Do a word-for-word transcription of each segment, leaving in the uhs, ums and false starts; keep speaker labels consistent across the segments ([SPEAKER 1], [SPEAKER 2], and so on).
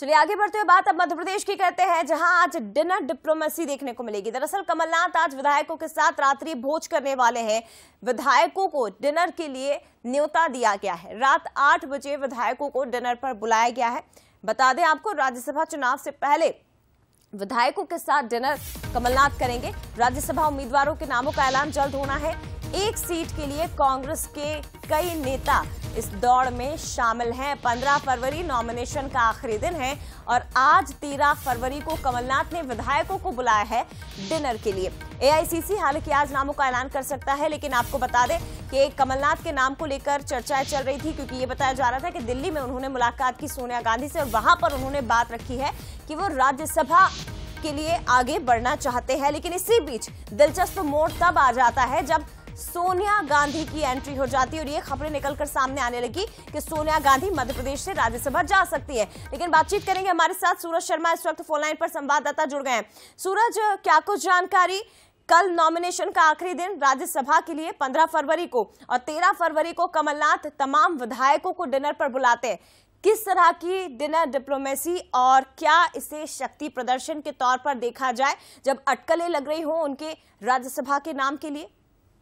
[SPEAKER 1] चलिए आगे बढ़ते हुए बात अब मध्य प्रदेश की करते हैं, जहां आज डिनर डिप्लोमेसी देखने को मिलेगी। दरअसल कमलनाथ आज विधायकों के साथ रात्रि भोज करने वाले हैं। विधायकों को डिनर के लिए न्योता दिया गया है। रात आठ बजे विधायकों को डिनर पर बुलाया गया है। बता दें आपको, राज्यसभा चुनाव से पहले विधायकों के साथ डिनर कमलनाथ करेंगे। राज्यसभा उम्मीदवारों के नामों का ऐलान जल्द होना है। एक सीट के लिए कांग्रेस के कई नेता इस दौड़ में शामिल हैं। पंद्रह फरवरी नॉमिनेशन का आखिरी दिन है और आज तेरह फरवरी को कमलनाथ ने विधायकों को बुलाया है डिनर के लिए। एआईसीसी हालांकि आज नामों का ऐलान कर सकता है, लेकिन आपको बता दें कि कमलनाथ के नाम को लेकर चर्चाएं चल रही थी, क्योंकि ये बताया जा रहा था कि दिल्ली में उन्होंने मुलाकात की सोनिया गांधी से और वहां पर उन्होंने बात रखी है कि वो राज्यसभा के लिए आगे बढ़ना चाहते हैं। लेकिन इसी बीच दिलचस्प मोड़ तब आ जाता है जब सोनिया गांधी की एंट्री हो जाती है और ये खबरें निकलकर सामने आने लगी कि सोनिया गांधी मध्य प्रदेश से राज्यसभा जा सकती है। लेकिन बातचीत करेंगे, हमारे साथ सूरज शर्मा इस वक्त फोन लाइन पर संवाददाता जुड़ गए हैं। सूरज, क्या कुछ जानकारी? कल नॉमिनेशन का आखिरी दिन राज्यसभा के लिए पंद्रह फरवरी को और तेरह फरवरी को कमलनाथ तमाम विधायकों को डिनर पर बुलाते हैं। किस तरह की डिनर डिप्लोमेसी और क्या इसे शक्ति प्रदर्शन के तौर पर देखा जाए जब अटकलें लग रही हो उनके राज्यसभा के नाम के लिए?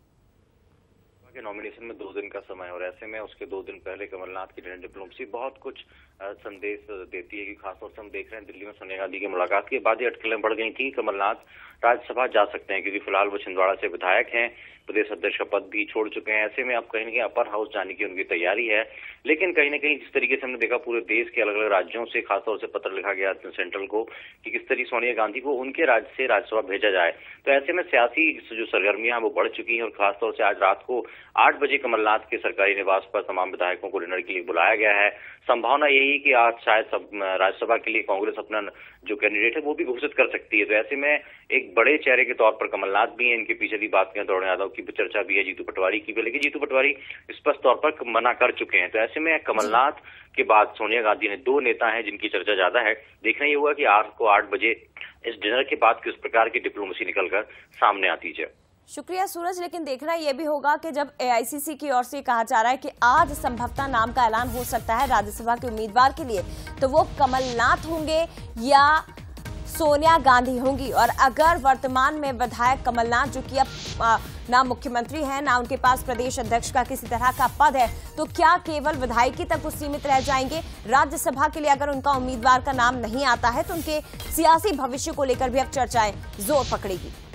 [SPEAKER 2] के नॉमिनेशन में दो दिन का समय और ऐसे में उसके दो दिन पहले कमलनाथ की डिनर डिप्लोमेसी बहुत कुछ संदेश देती है कि खासतौर से हम देख रहे हैं दिल्ली में सोनिया गांधी की मुलाकात के बाद ही अटकलें बढ़ गई थी। कमलनाथ राज्यसभा जा सकते हैं क्योंकि फिलहाल वो छिंदवाड़ा से विधायक हैं, प्रदेश अध्यक्ष का पद भी छोड़ चुके हैं। ऐसे में अब कहीं ना कहीं अपर हाउस जाने की उनकी तैयारी है। लेकिन कहीं ना कहीं जिस तरीके से हमने देखा पूरे देश के अलग अलग राज्यों से खासतौर से पत्र लिखा गया सेंट्रल को कि किस तरीके सोनिया गांधी को उनके राज्य से राज्यसभा भेजा जाए, तो ऐसे में सियासी जो सरगर्मियां वो बढ़ चुकी हैं और खासतौर से आज रात को आठ बजे कमलनाथ के सरकारी निवास पर तमाम विधायकों को डिनर के लिए बुलाया गया है। संभावना यही है कि आज शायद सब राज्यसभा के लिए कांग्रेस अपना जो कैंडिडेट है वो भी घोषित कर सकती है। तो ऐसे में एक बड़े चेहरे के तौर पर कमलनाथ भी हैं। इनके पीछे भी बात करें तो अरुण यादव की भी चर्चा भी है, जीतू पटवारी की भी, लेकिन जीतू पटवारी स्पष्ट तौर पर मना कर चुके हैं। तो ऐसे में कमलनाथ के बाद सोनिया गांधी ने दो नेता हैं जिनकी चर्चा ज्यादा है। देखना ये हुआ कि आज को आठ बजे इस डिनर के बाद किस प्रकार की डिप्लोमेसी निकलकर सामने आती है।
[SPEAKER 1] शुक्रिया सूरज, लेकिन देखना यह भी होगा कि जब एआईसीसी की ओर से कहा जा रहा है कि आज संभवतः नाम का ऐलान हो सकता है राज्यसभा के उम्मीदवार के लिए, तो वो कमलनाथ होंगे या सोनिया गांधी होंगी। और अगर वर्तमान में विधायक कमलनाथ, जो कि अब ना मुख्यमंत्री हैं ना उनके पास प्रदेश अध्यक्ष का किसी तरह का पद है, तो क्या केवल विधायकी तक वो सीमित रह जाएंगे? राज्यसभा के लिए अगर उनका उम्मीदवार का नाम नहीं आता है तो उनके सियासी भविष्य को लेकर भी अब चर्चाएं जोर पकड़ेगी।